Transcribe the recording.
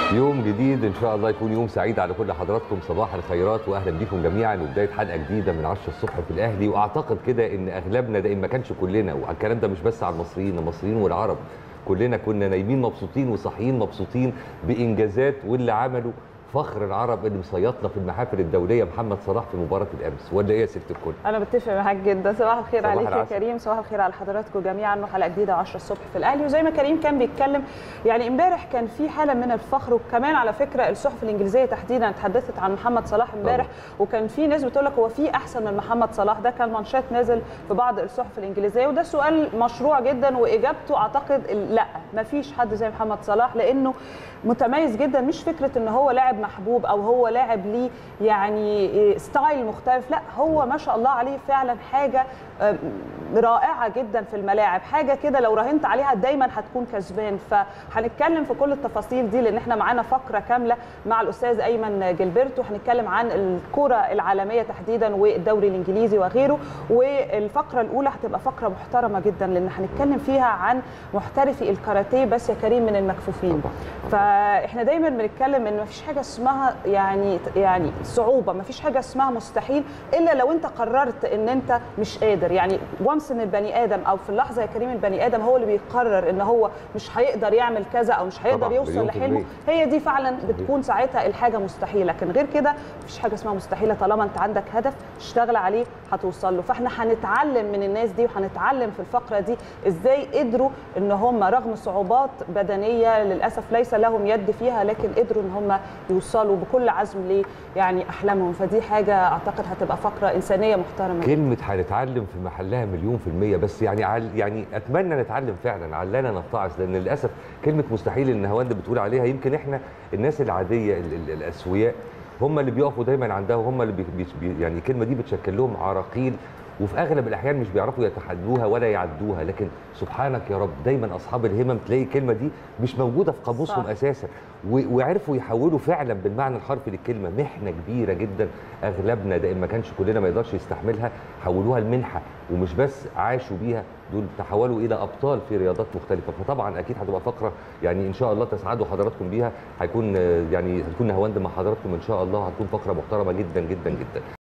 يوم جديد ان شاء الله يكون يوم سعيد على كل حضراتكم. صباح الخيرات واهلا بكم جميعا وبدايه حلقه جديده من 10 الصبح في الاهلي. واعتقد كده ان اغلبنا ده ان ما كانش كلنا، والكلام ده مش بس على المصريين والعرب، كلنا كنا نايمين مبسوطين وصاحيين مبسوطين بانجازات واللي عمله فخر العرب اللي مصيطنا في المحافل الدوليه محمد صلاح في مباراه الامس. ولا ايه يا ست الكل؟ انا بتفق معاك جدا. صباح الخير عليك يا كريم، صباح الخير على حضراتكم جميعا، وحلقه جديده 10 الصبح في الاهلي. وزي ما كريم كان بيتكلم، يعني امبارح كان في حاله من الفخر. وكمان على فكره الصحف الانجليزيه تحديدا اتحدثت عن محمد صلاح امبارح، وكان في ناس بتقول لك هو في احسن من محمد صلاح؟ ده كان مانشات نازل في بعض الصحف الانجليزيه، وده سؤال مشروع جدا واجابته اعتقد لا، ما فيش حد زي محمد صلاح، لانه متميز جدا. مش فكره ان هو لاعب محبوب او هو لاعب ليه يعني ستايل مختلف، لا هو ما شاء الله عليه فعلا حاجه رائعه جدا في الملاعب، حاجه كده لو راهنت عليها دايما هتكون كسبان. فهنتكلم في كل التفاصيل دي لان احنا معانا فقره كامله مع الاستاذ ايمن جilberto، وهنتكلم عن الكره العالميه تحديدا والدوري الانجليزي وغيره. والفقره الاولى هتبقى فقره محترمه جدا لان هنتكلم فيها عن محترفي الكاراتيه بس يا كريم من المكفوفين. فاحنا دايما بنتكلم ان مفيش حاجه اسمها يعني صعوبه، مفيش حاجه اسمها مستحيل الا لو انت قررت ان انت مش قادر. يعني وانس ان البني ادم او في اللحظه يا كريم البني ادم هو اللي بيقرر ان هو مش هيقدر يعمل كذا او مش هيقدر يوصل لحلمه، هي دي فعلا بتكون ساعتها الحاجه مستحيله. لكن غير كده مفيش حاجه اسمها مستحيله، طالما انت عندك هدف تشتغل عليه هتوصل له. فاحنا هنتعلم من الناس دي، وهنتعلم في الفقره دي ازاي قدروا ان هم رغم صعوبات بدنيه للاسف ليس لهم يد فيها، لكن قدروا ان هم يوصلوا بكل عزم ل يعني احلامهم. فدي حاجه اعتقد هتبقى فقره انسانيه محترمه. كلمه هنتعلم في محلها مليون في المية، بس يعني اتمنى نتعلم فعلا، علنا نتعظ، لان للاسف كلمه مستحيل اللي نهاوند بتقول عليها يمكن احنا الناس العاديه الاسوياء هم اللي بيقفوا دايما عندها، وهم اللي يعني الكلمه دي بتشكل لهم عراقيل، وفي اغلب الاحيان مش بيعرفوا يتحدوها ولا يعدوها. لكن سبحانك يا رب دايما اصحاب الهمم تلاقي الكلمه دي مش موجوده في قاموسهم اساسا، وعرفوا يحولوا فعلا بالمعنى الحرفي للكلمه محنه كبيره جدا. اغلبنا ده ما كانش كلنا ما يقدرش يستحملها، حولوها لمنحه، ومش بس عاشوا بيها، دول تحولوا الى ابطال في رياضات مختلفه. فطبعا اكيد هتبقى فقره يعني ان شاء الله تسعدوا حضراتكم بيها. هتكون نهاوند مع حضراتكم ان شاء الله، هتكون فقره محترمه جدا جدا جدا.